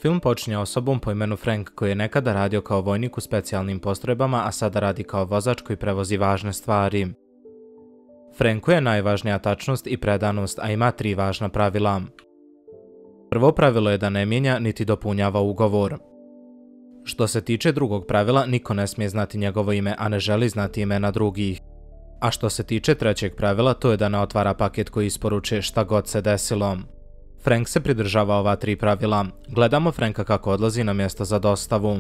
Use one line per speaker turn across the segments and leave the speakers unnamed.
Film počinje osobom po imenu Frank koji je nekada radio kao vojnik u specijalnim postrojbama, a sada radi kao vozač koji prevozi važne stvari. Franku je najvažnija tačnost i predanost, a ima 3 važna pravila. Prvo pravilo je da ne mijenja niti dopunjava ugovor. Što se tiče drugog pravila, niko ne smije znati njegovo ime, a ne želi znati imena drugih. A što se tiče trećeg pravila, to je da ne otvara paket koji isporučuje šta god se desilo. Frank se pridržava ova 3 pravila. Gledamo Franka kako odlazi na mjesto za dostavu.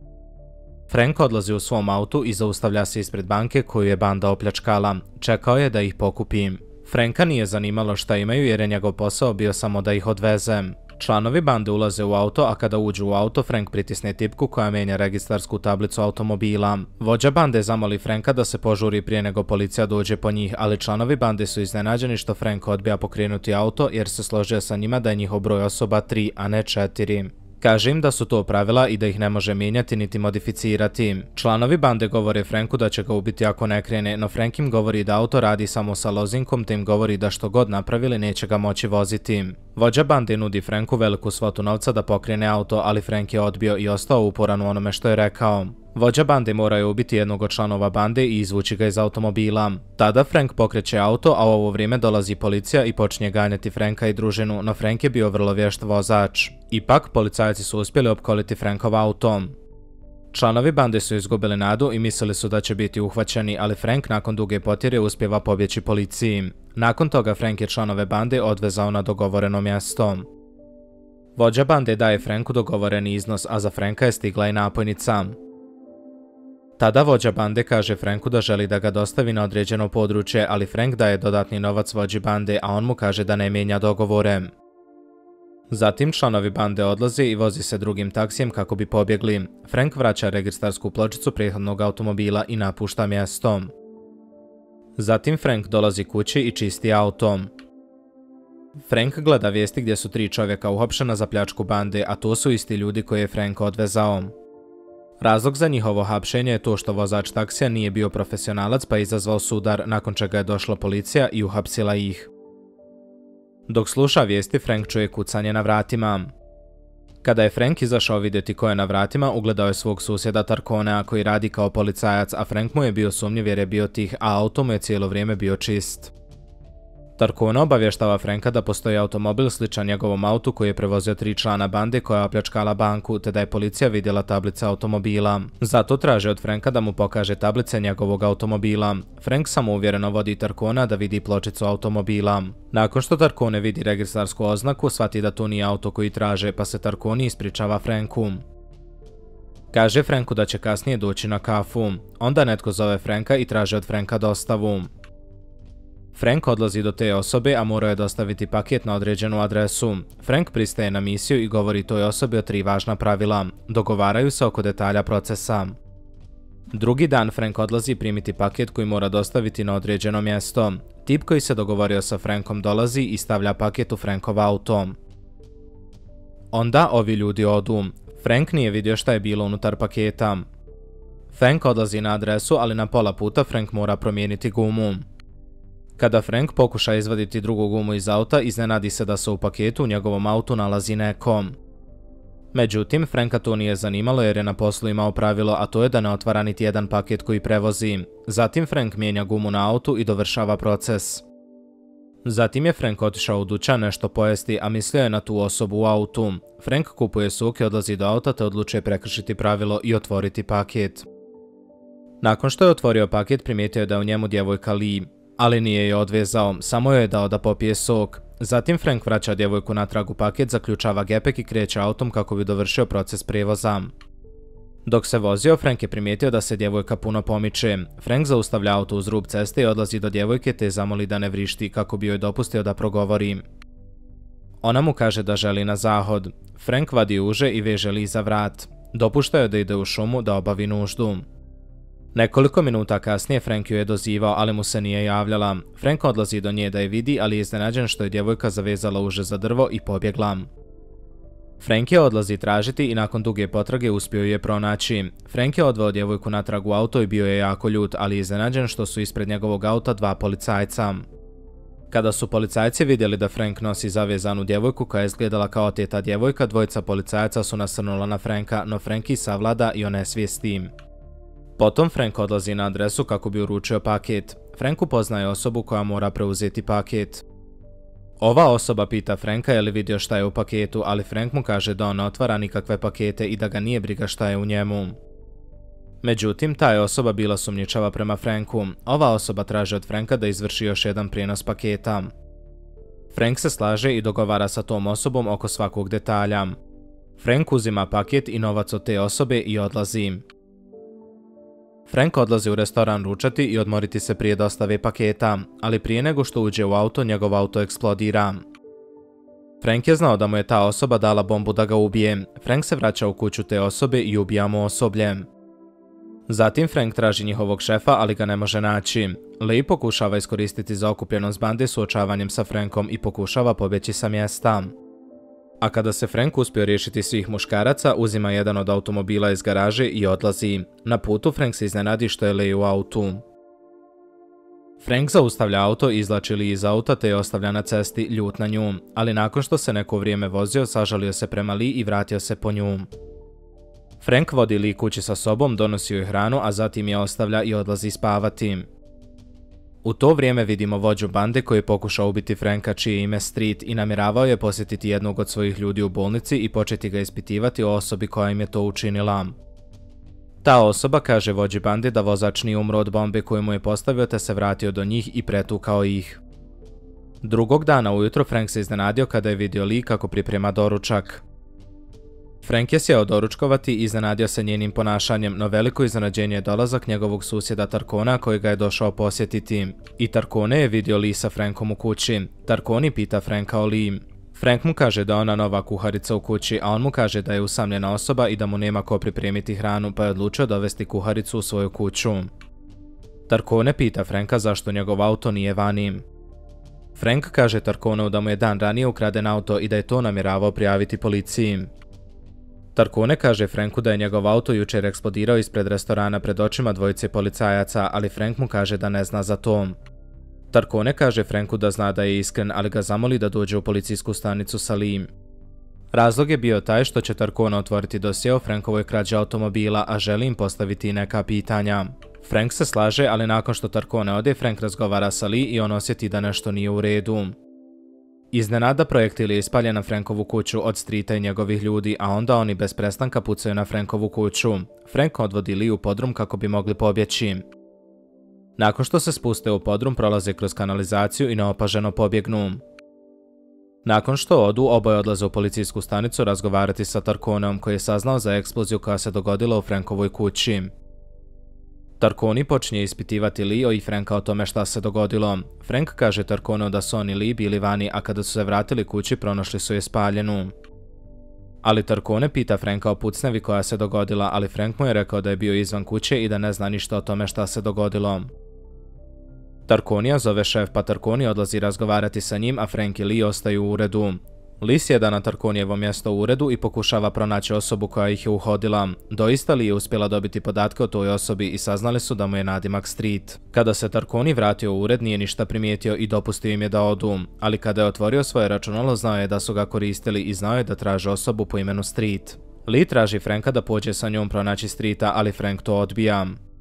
Frank odlazi u svom autu i zaustavlja se ispred banke koju je banda opljačkala. Čekao je da ih pokupi. Franka nije zanimalo šta imaju jer je njegov posao bio samo da ih odveze. Članovi bande ulaze u auto, a kada uđu u auto, Frank pritisne tipku koja mijenja registarsku tablicu automobila. Vođa bande zamoli Franka da se požuri prije nego policija dođe po njih, ali članovi bande su iznenađeni što Frank odbija pokrenuti auto jer se složio sa njima da je njihov broj osoba 3, a ne 4. Kaže im da su to pravila i da ih ne može mijenjati niti modificirati. Članovi bande govore Franku da će ga ubiti ako ne krene, no Frank im govori da auto radi samo sa lozinkom, te im govori da što god napravili neće ga moći voziti. Vođa bande nudi Franku veliku svotu novca da pokrene auto, ali Frank je odbio i ostao uporan u onome što je rekao. Vođa bande mora je ubiti jednog od članova bande i izvući ga iz automobila. Tada Frank pokreće auto, a u ovo vrijeme dolazi policija i počinje ganjati Franka i družinu, no Frank je bio vrlo vješt vozač. Ipak, policajci su uspjeli opkoliti Frankov auto. Članovi bande su izgubili nadu i mislili su da će biti uhvaćeni, ali Frank nakon duge potjere uspijeva pobjeći policiji. Nakon toga Frank je članove bande odvezao na dogovoreno mjesto. Vođa bande daje Franku dogovoreni iznos, a za Franka je stigla i napojnica. Tada vođa bande kaže Franku da želi da ga dostavi na određeno područje, ali Frank daje dodatni novac vođi bande, a on mu kaže da ne mijenja dogovore. Zatim članovi bande odlaze i vozi se drugim taksijem kako bi pobjegli. Frank vraća registarsku pločicu prethodnog automobila i napušta mjesto. Zatim Frank dolazi kući i čisti auto. Frank gleda vijesti gdje su 3 čovjeka uhapšena za pljačku bande, a to su isti ljudi koje je Frank odvezao. Razlog za njihovo hapšenje je to što vozač taksija nije bio profesionalac pa je izazvao sudar, nakon čega je došla policija i uhapsila ih. Dok sluša vijesti, Frank čuje kucanje na vratima. Kada je Frank izašao vidjeti ko je na vratima, ugledao je svog susjeda Tarkonea koji radi kao policajac, a Frank mu je bio sumnjiv jer je bio tih, a auto mu je cijelo vrijeme bio čist. Tarkone obavještava Franka da postoji automobil sličan njegovom autu koji je prevozio 3 člana bande koja je opljačkala banku, te da je policija vidjela tablice automobila. Zato traže od Franka da mu pokaže tablice njegovog automobila. Frank samouvjereno vodi Tarkonea da vidi pločicu automobila. Nakon što Tarkone vidi registarsku oznaku, shvati da to nije auto koji traže, pa se Tarkone ispričava Franku. Kaže Franku da će kasnije doći na kafu. Onda netko zove Franka i traže od Franka dostavu. Frank odlazi do te osobe, a mora je dostaviti paket na određenu adresu. Frank pristaje na misiju i govori toj osobi o 3 važna pravila. Dogovaraju se oko detalja procesa. Drugi dan Frank odlazi primiti paket koji mora dostaviti na određeno mjesto. Tip koji se dogovorio sa Frankom dolazi i stavlja paket u Frankov auto. Onda ovi ljudi odu. Frank nije vidio šta je bilo unutar paketa. Frank odlazi na adresu, ali na pola puta Frank mora promijeniti gumu. Kada Frank pokuša izvaditi drugu gumu iz auta, iznenadi se da se u paketu u njegovom autu nalazi neko. Međutim, Franka to nije zanimalo jer je na poslu imao pravilo, a to je da ne otvara niti jedan paket koji prevozi. Zatim Frank mijenja gumu na autu i dovršava proces. Zatim je Frank otišao u dućan nešto pojesti, a mislio je na tu osobu u autu. Frank kupuje sok i odlazi do auta te odlučuje prekršiti pravilo i otvoriti paket. Nakon što je otvorio paket, primijetio je da je u njemu djevojka Lee. Ali nije je odvezao, samo joj je dao da popije sok. Zatim Frank vraća djevojku natrag u paket, zaključava gepek i kreće autom kako bi dovršio proces prijevoza. Dok se vozio, Frank je primijetio da se djevojka puno pomiče. Frank zaustavlja auto uz rub ceste i odlazi do djevojke te zamoli da ne vrišti kako bi joj dopustio da progovori. Ona mu kaže da želi na zahod. Frank vadi uže i veže Lee za vrat. Dopušta joj da ide u šumu da obavi nuždu. Nekoliko minuta kasnije Frank ju je dozivao, ali mu se nije javljala. Frank odlazi do nje da je vidi, ali je iznenađen što je djevojka zavezala uže za drvo i pobjegla. Frank je odlazi tražiti i nakon duge potrage uspio ju je pronaći. Frank je odveo djevojku natrag u auto i bio je jako ljut, ali je iznenađen što su ispred njegovog auta 2 policajca. Kada su policajci vidjeli da Frank nosi zavezanu djevojku koja je izgledala kao oteta djevojka, dvojica policajaca su nasrnula na Franka, no Frank ih savlada i onesvijesti. Potom Frank odlazi na adresu kako bi uručio paket. Frank upoznaje osobu koja mora preuzeti paket. Ova osoba pita Franka je li vidio šta je u paketu, ali Frank mu kaže da on ne otvara nikakve pakete i da ga nije briga šta je u njemu. Međutim, ta je osoba bila sumnjičava prema Franku. Ova osoba traži od Franka da izvrši još jedan prijenos paketa. Frank se slaže i dogovara sa tom osobom oko svakog detalja. Frank uzima paket i novac od te osobe i odlazi. Frank odlazi u restoran ručati i odmoriti se prije dostave paketa, ali prije nego što uđe u auto, njegov auto eksplodira. Frank je znao da mu je ta osoba dala bombu da ga ubije. Frank se vraća u kuću te osobe i ubija mu osoblje. Zatim Frank traži njihovog šefa, ali ga ne može naći. Lee pokušava iskoristiti zaokupljenost bande suočavanjem sa Frankom i pokušava pobjeći sa mjesta. A kada se Frank uspio riješiti svih muškaraca, uzima jedan od automobila iz garaže i odlazi. Na putu Frank se iznenadi što je Lee u autu. Frank zaustavlja auto i izvlači Lee iz auta te je ostavlja na cesti ljut na nju, ali nakon što se neko vrijeme vozio, sažalio se prema Lee i vratio se po nju. Frank vodi Lee kući sa sobom, donosi joj hranu, a zatim je ostavlja i odlazi spavati. U to vrijeme vidimo vođu bande koji je pokušao ubiti Franka, čije je ime Street, i namjeravao je posjetiti jednog od svojih ljudi u bolnici i početi ga ispitivati o osobi koja im je to učinila. Ta osoba kaže vođi bande da vozač nije umro od bombe koju mu je postavio te se vratio do njih i pretukao ih. Drugog dana ujutro Frank se iznenadio kada je vidio Lee kako priprema doručak. Frank je sjeo doručkovati i iznenadio se njenim ponašanjem, no veliko iznenađenje je dolazak njegovog susjeda Tarkona koji ga je došao posjetiti. I Tarkone je vidio Lee sa Frankom u kući. Tarkoni pita Franka o Lee. Frank mu kaže da je ona nova kuharica u kući, a on mu kaže da je usamljena osoba i da mu nema ko pripremiti hranu, pa je odlučio dovesti kuharicu u svoju kuću. Tarkone pita Franka zašto njegov auto nije vani. Frank kaže Tarkoneu da mu je dan ranije ukraden auto i da je to namjeravao prijaviti policiji. Tarkone kaže Franku da je njegov auto jučer eksplodirao ispred restorana pred očima dvojice policajaca, ali Frank mu kaže da ne zna za to. Tarkone kaže Franku da zna da je iskren, ali ga zamoli da dođe u policijsku stanicu sa Lee. Razlog je bio taj što će Tarkone otvoriti dosje o Frankovoj krađi automobila, a želi im postaviti neka pitanja. Frank se slaže, ali nakon što Tarkone ode, Frank razgovara sa Lee i on osjeti da nešto nije u redu. Iznenada projektil je ispaljen na Frankovu kuću od Streeta i njegovih ljudi, a onda oni bez prestanka pucaju na Frankovu kuću. Frank odvodi Lee u podrum kako bi mogli pobjeći. Nakon što se spuste u podrum, prolaze kroz kanalizaciju i neopaženo pobjegnu. Nakon što odu, oboje odlaze u policijsku stanicu razgovarati sa Tarkoneom koji je saznao za eksploziju koja se dogodila u Frankovoj kući. Tarkoni počinje ispitivati Lee i Franka o tome šta se dogodilo. Frank kaže Tarkoneu da su on i Lee bili vani, a kada su se vratili kući pronašli su je spaljenu. Ali Tarkone pita Franka o pucnjavi koja se dogodila, ali Frank mu je rekao da je bio izvan kuće i da ne zna ništa o tome šta se dogodilo. Tarkonija zove šef, pa Tarkoni odlazi razgovarati sa njim, a Frank i Lee ostaju u uredu. Lee sjeda na Tarkonijevo mjesto u uredu i pokušava pronaći osobu koja ih je uhodila. Doista Lee je uspjela dobiti podatke o toj osobi i saznali su da mu je nadimak Street. Kada se Tarkoni vratio u ured, nije ništa primijetio i dopustio im je da odu, ali kada je otvorio svoje računalo, znao je da su ga koristili i znao je da traže osobu po imenu Street. Lee traži Franka da pođe sa njom pronaći Streeta, ali Frank to odbija.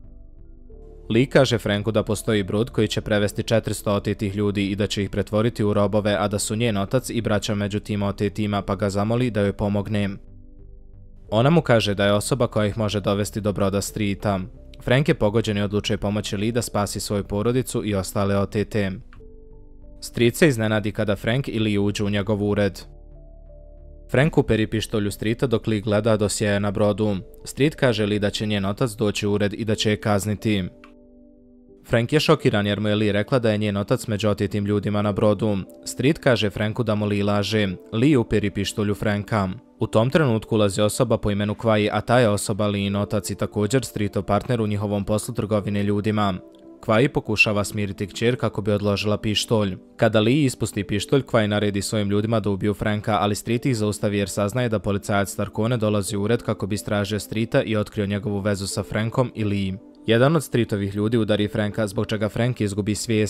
Lee kaže Franku da postoji brod koji će prevesti 400 otetih ljudi i da će ih pretvoriti u robove, a da su njen otac i braća među tim otetima, pa ga zamoli da joj pomogne. Ona mu kaže da je osoba koja ih može dovesti do broda Streeta. Frank je pogođen i odlučuje pomoći Lee da spasi svoju porodicu i ostale otete. Street se iznenadi kada Frank i Lee uđu u njegov ured. Frank uperi pištolju Streeta dok Lee gleda dosjeje na brodu. Street kaže Lee da će njen otac doći u ured i da će je kazniti. Frank je šokiran jer mu je Lee rekla da je njen otac među otetim ljudima na brodu. Street kaže Franku da mu Lee laže. Lee uperi pištolju Franka. U tom trenutku ulazi osoba po imenu Kvai, a ta je osoba Leen otac i također Streetov partner u njihovom poslu trgovine ljudima. Kvai pokušava smiriti kćer kako bi odložila pištolj. Kada Lee ispusti pištolj, Kvai naredi svojim ljudima da ubiju Franka, ali Street ih zaustavi jer saznaje da policajac Tarkone dolazi u ured kako bi istražio Streeta i otkrio njegovu vezu sa Frankom i Lee. Jedan od Streetovih ljudi udari Franka, zbog čega Frank izgubi svijest.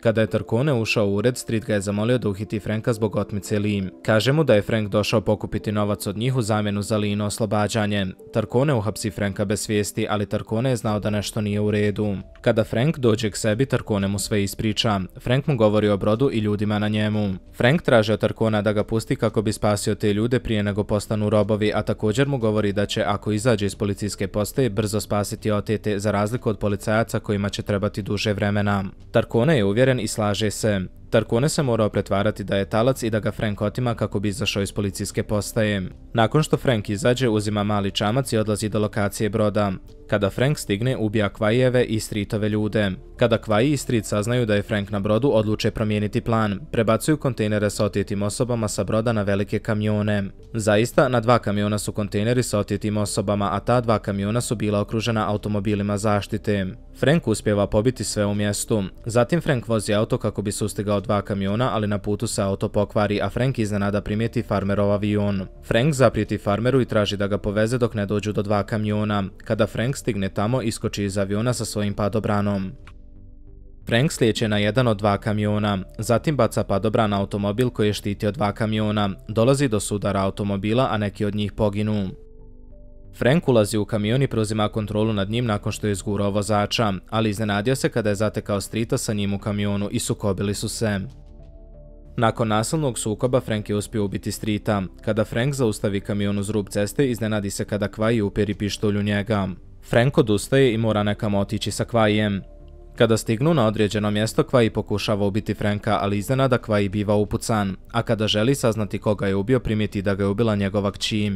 Kada je Tarcone ušao u ured, Street ga je zamolio da uhiti Franka zbog otmice Lee. Kaže mu da je Frank došao pokupiti novac od njih u zamjenu za Leeno oslobađanje. Tarcone uhapsi Franka bez svijesti, ali Tarcone je znao da nešto nije u redu. Kada Frank dođe k sebi, Tarcone mu sve ispriča. Frank mu govori o brodu i ljudima na njemu. Frank traži od Tarcona da ga pusti kako bi spasio te ljude prije nego postanu robovi, a također mu govori da će, ako izađe iz policijske postaje, brzo spasiti otete, za razliku od policajaca kojima će trebati duže vremena. Tarcone je uvjeren i slaže se. Tarcone se morao pretvarati da je talac i da ga Frank otima kako bi izašao iz policijske postaje. Nakon što Frank izađe, uzima mali čamac i odlazi do lokacije broda. Kada Frank stigne, ubija Kvaijeve i Streetove ljude. Kada Kvaiji i Street saznaju da je Frank na brodu, odluče promijeniti plan. Prebacuju kontejnere sa otijetim osobama sa broda na velike kamione. Zaista, na 2 kamiona su kontejneri sa otijetim osobama, a ta 2 kamiona su bila okružena automobilima zaštite. Frank uspijeva pobiti sve u mjestu. Zatim Frank vozi auto kako bi sustigao 2 kamiona, ali na putu se auto pokvari, a Frank iznenada primijeti farmerov avion. Frank zaprijeti farmeru i traži da ga poveze dok ne dođu do 2 kamiona. Kada Frank stigne tamo, iskoči iz aviona sa svojim padobranom. Frank slijeće na jedan od 2 kamiona, zatim baca padobran na automobil koji je štitio 2 kamiona. Dolazi do sudara automobila, a neki od njih poginu. Frank ulazi u kamion i preuzima kontrolu nad njim nakon što je izgurao vozača, ali iznenadio se kada je zatekao Streeta sa njim u kamionu i sukobili su se. Nakon nasilnog sukoba Frank je uspio ubiti Streeta. Kada Frank zaustavi kamion uz rub ceste, iznenadi se kada Kvaiji uperi pištolj u njega. Frank odustaje i mora nekamo otići sa Kvaijem. Kada stignu na određeno mjesto, Kvaiji pokušava ubiti Franka, ali iznenada Kvaiji biva upucan, a kada želi saznati koga je ubio, primijeti da ga je ubila njegova kći.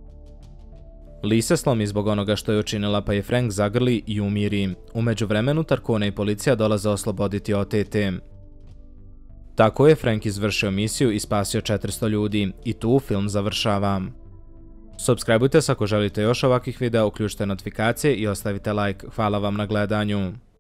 Lee se slomi zbog onoga što je učinila, pa je Frank zagrli i umiri. U međuvremenu Tarcone i policija dolaze osloboditi otete. Tako je Frank izvršio misiju i spasio 400 ljudi. I tu film završava. Subscribeujte se ako želite još ovakvih videa, uključite notifikacije i ostavite like. Hvala vam na gledanju.